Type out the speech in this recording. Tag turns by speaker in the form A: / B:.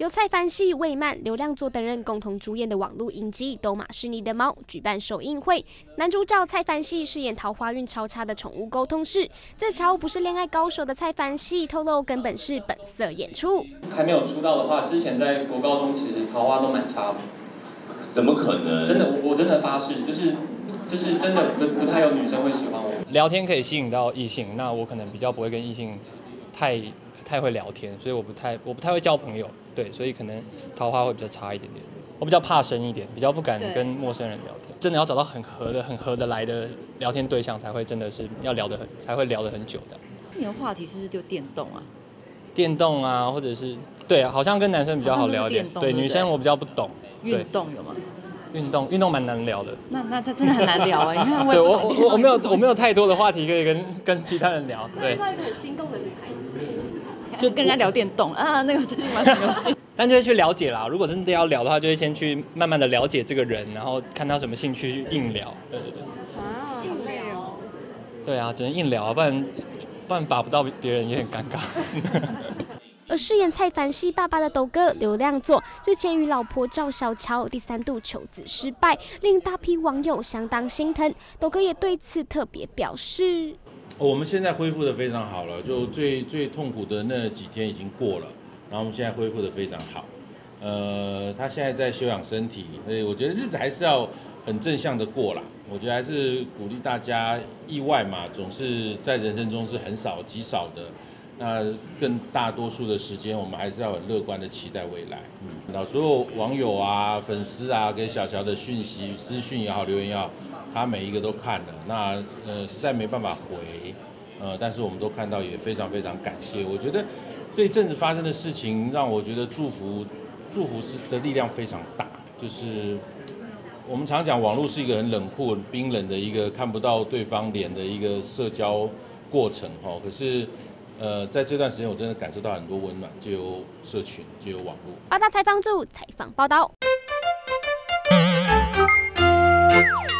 A: 由蔡凡熙、魏曼、刘亮佐等人共同主演的网络影集《都马是你的猫》举办首映会，男主角蔡凡熙饰演桃花运超差的宠物沟通师，自嘲不是恋爱高手的蔡凡熙透露根本是本色演出。
B: 还没有出道的话，之前在国高中其实桃花都蛮差的。
C: 怎么可能？
B: 真的，我真的发誓，就是真的不太有女生会喜欢我。
D: 聊天可以吸引到异性，那我可能比较不会跟异性太会聊天，所以我不太会交朋友，对，所以可能桃花会比较差一点点。我比较怕生一点，比较不敢跟陌生人聊天，真的要找到很合得来的聊天对象，才会真的是要才会聊得很久的。
E: 你的话题是不是就电动啊？
D: 电动啊，或者是对，好像跟男生比较好聊一点，对，女生我比较不懂。
E: 运动有吗？
D: 运动蛮难聊的。
E: 那他真的很难聊啊！你看
D: 我没有太多的话题可以跟其他人聊。对。
A: 遇到一个很心动的女孩子，
E: 就跟人家聊电动啊，那个最近玩什么游戏？
D: 但就会去了解啦。如果真的要聊的话，就会先去慢慢的了解这个人，然后看他什么兴趣去硬聊。对。
A: 啊，硬聊。
D: 对啊，只能硬聊啊，不然把不到别人也很尴尬。
A: 而饰演蔡凡熙爸爸的斗哥刘亮佐，日前与老婆赵小乔第3度求子失败，令大批网友相当心疼。斗哥也对此特别表示：
F: 我们现在恢复得非常好了，就最痛苦的那几天已经过了，然后我们现在恢复得非常好。他现在在休养身体，所以我觉得日子还是要很正向的过啦。我觉得还是鼓励大家，意外嘛，总是在人生中是很少极少的。那更大多数的时间，我们还是要很乐观的期待未来。那所有网友啊、粉丝啊，给小乔的讯息、私讯也好、留言也好，他每一个都看了。那实在没办法回，但是我们都看到，也非常非常感谢。我觉得这一阵子发生的事情，让我觉得祝福的力量非常大。就是我们常讲，网络是一个很冷酷、很冰冷的一个看不到对方脸的一个社交过程哈。可是在这段时间，我真的感受到很多温暖，就有社群，就有网络。
A: 8大采访组采访报道。